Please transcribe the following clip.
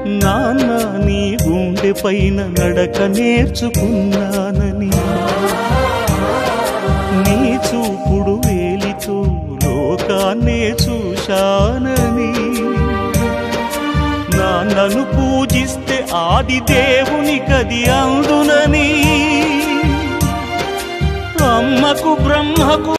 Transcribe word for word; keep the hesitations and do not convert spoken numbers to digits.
నాన్న నీ గుండె పైన నడక నేర్చుకున్నానని, నీ చూపుడు వేలితో లోకాన్నే చూశానని, నాన్నను పూజిస్తే ఆది దేవుని కది అందునని, అమ్మకు బ్రహ్మకు